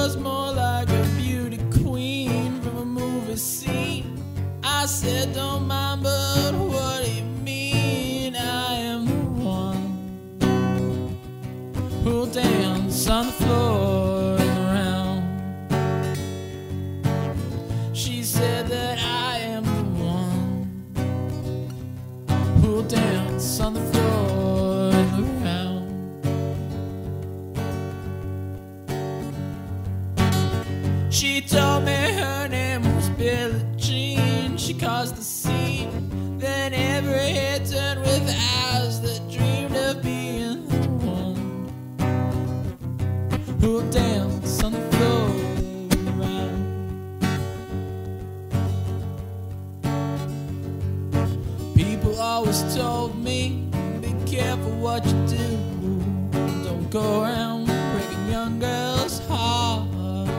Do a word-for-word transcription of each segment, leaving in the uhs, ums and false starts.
was more like a beauty queen from a movie scene. I said, don't mind, but what do you mean? I am the one who'll dance on the floor and around. She said that I am the one who'll dance on the floor and around. She told me her name was Billie Jean. She caused the scene. Then every head turned with eyes that dreamed of being the one who'll dance on the floor around. People always told me, be careful what you do. Don't go around breaking young girls' hearts.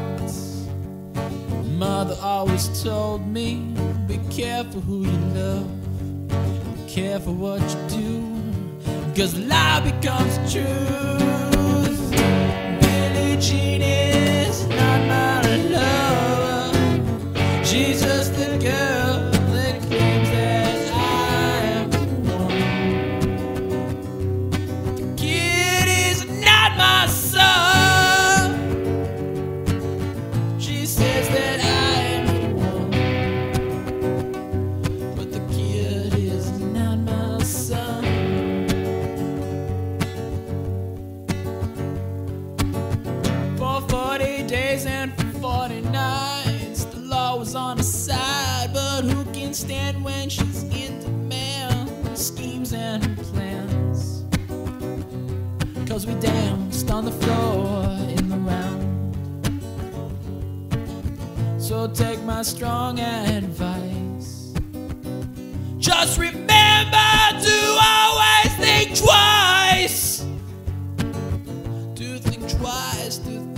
Mother always told me, be careful who you love, be careful what you do, 'cause lie becomes truth. Billie Jean is not my lover, she's just the girl that claims that I am the one. The kid is not my son, she says that I and for forty nights the law was on her side, but who can stand when she's in demand? Schemes and plans, 'cause we danced on the floor in the round. So take my strong advice, just remember to always think twice. Do think twice, do think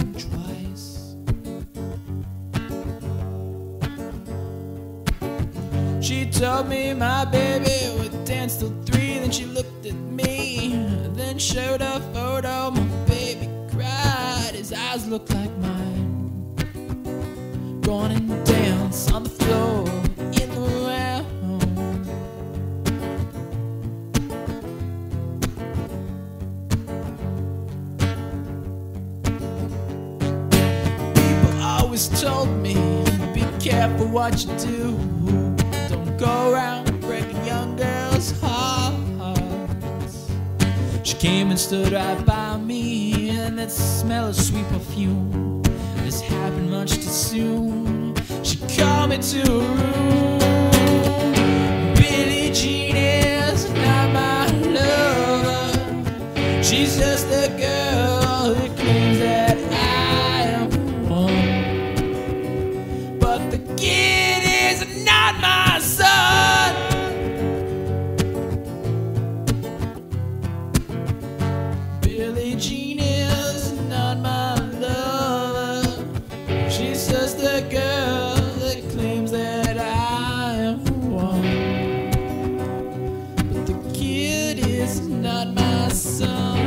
She told me my baby would dance till three. Then she looked at me, then showed a photo. My baby cried, his eyes looked like mine. Go on and dance on the floor in the round. People always told me, be careful what you do. Don't go around breaking young girls' hearts. She came and stood right by me, and that smell of sweet perfume. This happened much too soon. She called me to her room. Billie Jean is not my lover, she's just a girl who claims that I am one. But the kid is not my son. Billie Jean is not my lover, she's just a girl that claims that I am one. But the kid is not my son,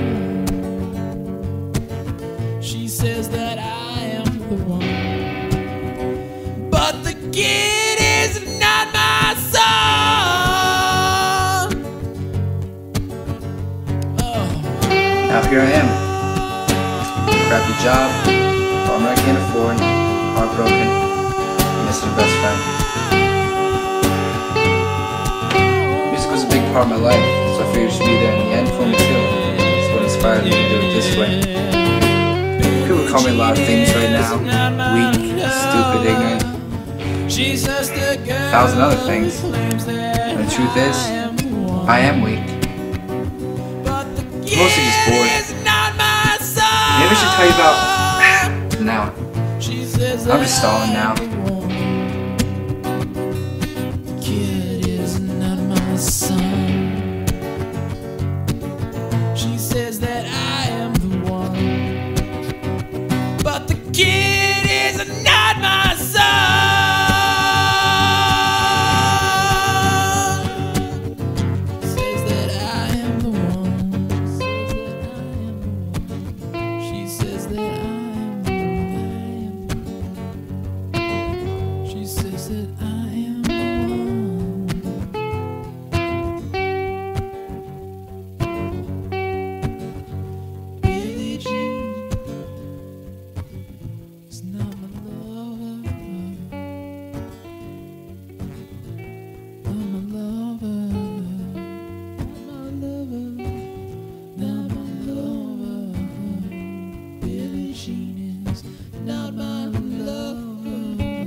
she says that I am the one. But the kid is not my son. Oh. Now here I am, crappy job, farmer I can't afford, heartbroken, missing a best friend. Music was a big part of my life, so I figured it should be there in the end for me too. It's what inspired me to do it this way. People call me a lot of things right now, weak, stupid, ignorant, a thousand other things. And the truth is, I am weak. Mostly just bored. Maybe I should tell you about now. I'm just stalling now. Kid is not my son. She says that I am the one. But the kid is not my son. Says that I am the one. She says that I am the guy. not my lover,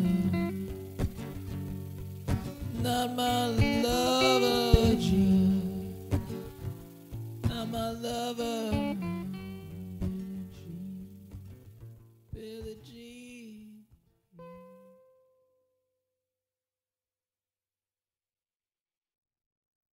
not my lover, Jean, not my lover, Jean, Billie Jean.